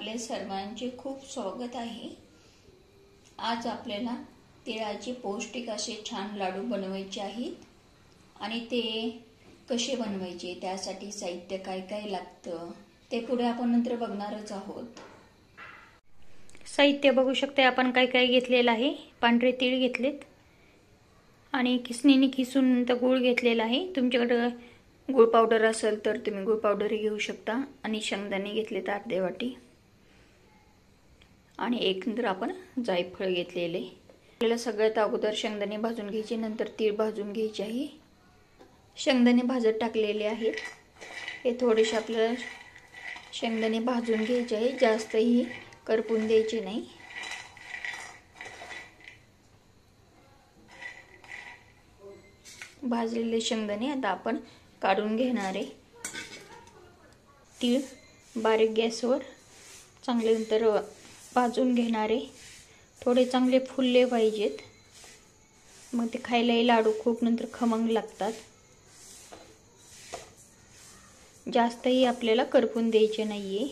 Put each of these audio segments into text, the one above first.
आपले सर्वांचे खूप स्वागत आहे। आज आपल्याला तिळाचे पौष्टिक असे छान लाडू बनवायचे आहेत आणि ते कसे बनवायचे, त्यासाठी साहित्य काय काय लागतं ते पुढे आपण नंतर बघणारच आहोत। साहित्य बघू शकता आपण काय काय घेतलेलं आहे। पांढरे तीळ घेतलेत आणि किसणीने किसून नंतर गूळ घेतलेला आहे। तुमच्याकडे गूळ पावडर असेल तर तुम्ही गूळ पावडर घेऊ शकता। आणि शेंगदाणे घेतलेत अर्धी वाटी आणि एक नंतर आपण जायफळ घेतलेले। आपल्याला सगळ्यात अगोदर शेंगदाणे भाजून घ्यायचे, नंतर तीळ भाजून घ्यायचे आहे। शेंगदाणे भाजत टाकलेले आहेत। हे थोडेसे आपल्याला शेंगदाणे भाजून घ्यायचे आहे, जास्तही करपून द्यायचे नाही। भाजलेले शेंगदाणे आता आपण काढून घेणार आहे। तीळ बारीक गॅसवर चांगले नंतर भाजून घेणार आहे। थोडे चांगले फुलले पाहिजेत, मग ते खायलाही लाडू खूप नंतर खमंग लागतात। जास्तही आपल्याला करपून द्यायचे नाहीये।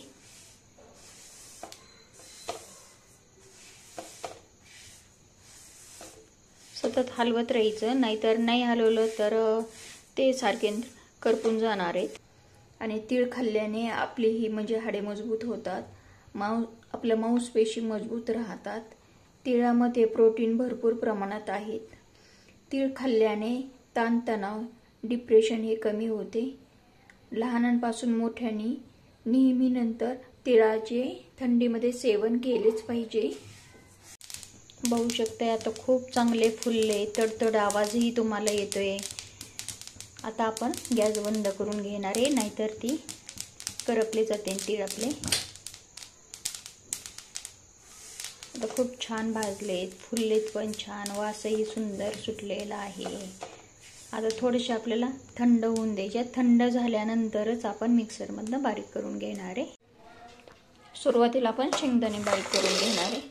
सतत हलवत राहायचं, नाहीतर नाही हलवलं तर ते सारखे करपून जाणार आहेत। आणि तीळ खाल्ल्याने आपली ही म्हणजे हाडे मजबूत होतात, आपल्या मांसपेशी मजबूत राहतात। तिळामध्ये प्रोटीन भरपूर प्रमाणात आहेत। तीळ खाल्ल्याने ताणतणाव, डिप्रेशन हे कमी होते। लहानांपासून मोठ्यांनी नेहमी नंतर तिळाचे थंडीमध्ये सेवन केलेच पाहिजे। बघू शकता आता खूप चांगले फुलले, तडतड आवाजही तुम्हाला येतोय। आता आपण गॅस बंद करून घेणार आहे, नाहीतर ती करपले जाते तीळ आपले। आता खूप छान भाजलेत, फुललेत पण छान, वासही सुंदर सुटलेला आहे। आता थोडेसे आपल्याला थंड होऊन द्यायचे। थंड झाल्यानंतरच आपण मिक्सरमधनं बारीक करून घेणार आहे। सुरुवातीला आपण शेंगदाणे बारीक करून घेणार आहे।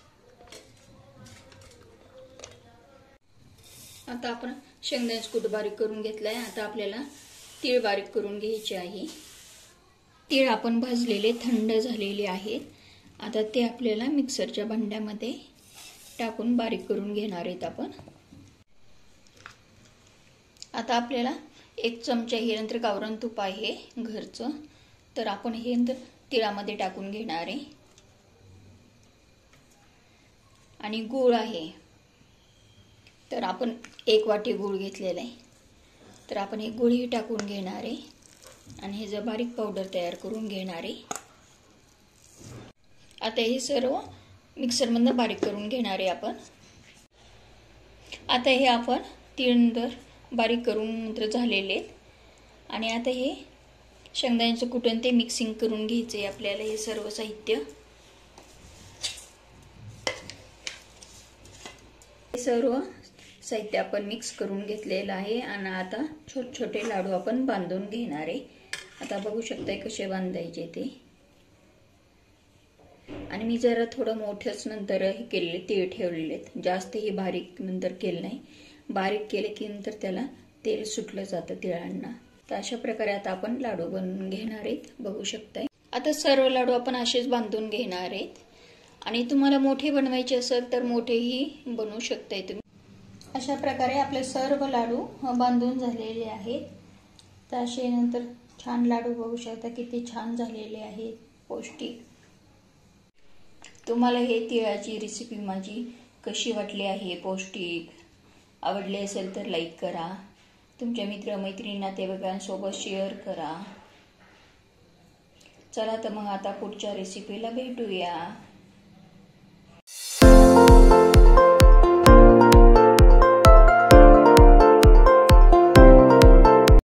आता आपण शेंगदाण्याचा कूट बारीक करून घेतलाय। आता आपल्याला तीळ बारीक करून घ्यायचे आहे। तीळ आपण भाजलेले थंड झालेले आहेत। आता ते आपल्याला मिक्सरच्या भांड्यामध्ये टाकून बारीक करून घेणार आहेत आपण। आता आपल्याला एक चमचा हे नंतर गावरान तूप आहे घरचं, तर आपण हे तिळामध्ये टाकून घेणार आहे। आणि गूळ आहे, तर आपण एक वाटी गूळ घेतलेला आहे, तर आपण हे गूळही टाकून घेणार आहे आणि हे बारीक पावडर तयार करून घेणार आहे। आता हे सर्व मिक्सरमधनं बारीक करून घेणार आहे आपण। आता हे आपण तीळ नंतर बारीक करून नंतर झालेले आहेत आणि आता हे शेंगदाण्याचं कुटण ते मिक्सिंग करून घ्यायचे आपल्याला। हे सर्व साहित्य आपण मिक्स करून घेतलेलं आहे आणि आता छोटे छोटे लाडू आपण बांधून घेणार आहे। आता बघू शकताय कसे बांधायचे ते। आणि मी जरा थोडं मोठंच नंतर हे केलेले तीळ ठेवलेले, जास्तही बारीक नंतर केलं नाही। बारीक केले की नंतर त्याला तेल सुटलं जातं तिळांना। तर अशा प्रकारे आता आपण लाडू बनवून घेणार आहेत, बघू शकताय। आता सर्व लाडू आपण असेच बांधून घेणार आहेत आणि तुम्हाला मोठे बनवायचे असेल तर मोठेही बनवू शकताय तुम्ही। अशा प्रकारे आपले सर्व लाडू बांधून झालेले आहेत। तर असे नंतर छान लाडू बघू शकता किती छान झालेले आहेत, पौष्टिक। तुम्हाला हे तिळाची रेसिपी माझी कशी वाटली आहे, पौष्टिक आवडली असेल तर लाईक करा, तुमच्या मित्र-मैत्रिणी नातेवाईकांसोबत शेअर करा। चला तर मग आता पुढच्या रेसिपीला भेटूया।